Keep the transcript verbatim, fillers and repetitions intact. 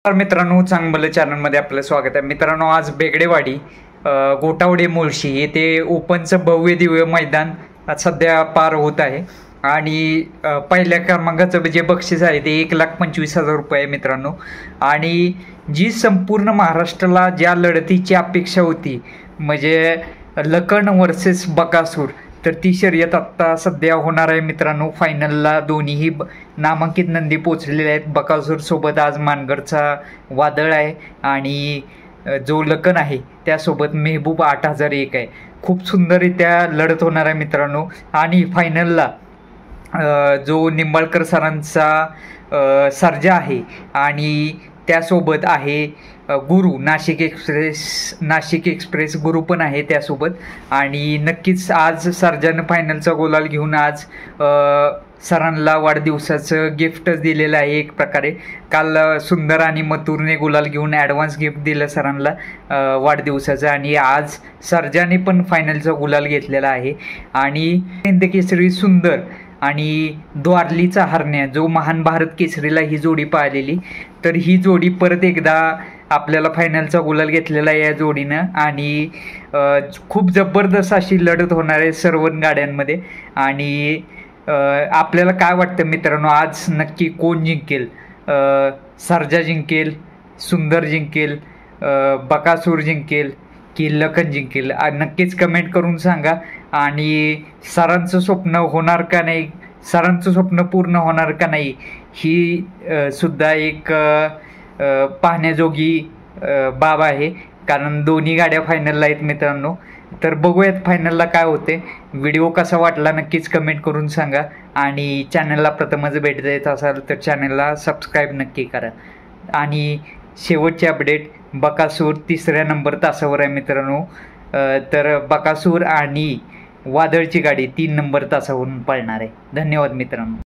तर मित्रांनो, चांगलं चॅनलमध्ये आपलं स्वागत आहे. मित्रांनो, आज बेगडेवाडी गोटावडे मुळशी येथे ओपनचं भव्य दिव्य मैदान सध्या पार होत आहे आणि पहिल्या क्रमांकाचं जे बक्षीस आहे ते एक लाख पंचवीस हजार रुपये आहे मित्रांनो. आणि जी संपूर्ण महाराष्ट्राला ज्या लढतीची अपेक्षा होती म्हणजे लखन वर्सेस बकासूर, तर ती शर्यत आत्ता सध्या होणार आहे मित्रांनो. फायनलला दोन्हीही नामांकित नंदी पोचलेले आहेत. बकासूरसोबत आज मानगडचा वादळ आहे आणि जो लखन आहे त्यासोबत मेहबूब आठ हजार एक आहे. खूप सुंदररित्या लढत होणार आहे मित्रांनो. आणि फायनलला जो निंबाळकर सरांचा सर्जा आहे आणि त्यासोबत आहे गुरु नाशिक एक्सप्रेस नाशिक एक्सप्रेस गुरु पण आहे त्यासोबत. आणि नक्कीच आज सर्जानं फायनलचा गुलाल घेऊन आज सरांना वाढदिवसाचं गिफ्टच दिलेलं आहे एक प्रकारे. काल सुंदर आणि मथुरने गुलाल घेऊन ॲडव्हान्स गिफ्ट दिलं सरांना वाढदिवसाचं आणि आज सर्जाने पण फायनलचा गुलाल घेतलेला आहे. आणि हिंद केसरी सुंदर आणि द्वारलीचा हरण्या जो महान भारत केसरीला ही जोडी पाहिलेली, तर ही जोडी परत एकदा आपल्याला फायनलचा गुलाल घेतलेला आहे या जोडीनं. आणि खूप जबरदस्त अशी लढत होणार आहे सर्व गाड्यांमध्ये. आणि आपल्याला काय वाटतं मित्रांनो, आज नक्की कोण जिंकेल? सर्जा जिंकेल, सुंदर जिंकेल, बकासूर जिंकेल की लखन जिंकेल? नक्कीच कमेंट करून सांगा. आणि सरांचं स्वप्न होणार का नाही, सरांचं स्वप्न पूर्ण होणार का नाही, ही सुद्धा एक पाहण्याजोगी बाब आहे. कारण दोन्ही गाड्या फायनलला आहेत मित्रांनो. तर बघूयात फायनलला काय होते. व्हिडिओ कसा वाटला नक्कीच कमेंट करून सांगा. आणि चॅनलला प्रथमच भेट देत असाल तर चॅनलला सबस्क्राईब नक्की करा. आणि शेवटचे अपडेट, बकासूर तिसऱ्या नंबर तासावर आहे मित्रांनो. तर बकासूर आणि वादळची गाडी तीन नंबर तासावरून पळणार आहे. धन्यवाद मित्रांनो.